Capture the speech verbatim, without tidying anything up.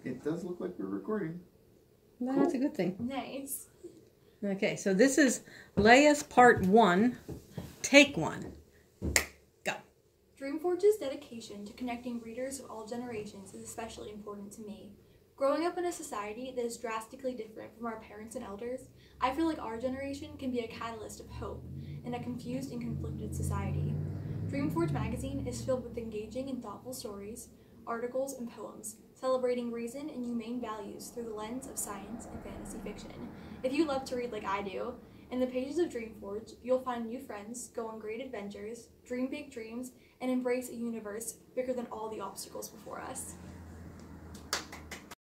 It does look like we're recording. Well, that's cool. A good thing. Nice. Okay, so this is Leah's part one, take one. Go. DreamForge's dedication to connecting readers of all generations is especially important to me. Growing up in a society that is drastically different from our parents and elders, I feel like our generation can be a catalyst of hope in a confused and conflicted society. DreamForge magazine is filled with engaging and thoughtful stories, articles, and poems, celebrating reason and humane values through the lens of science and fantasy fiction. If you love to read like I do, in the pages of DreamForge, you'll find new friends, go on great adventures, dream big dreams, and embrace a universe bigger than all the obstacles before us.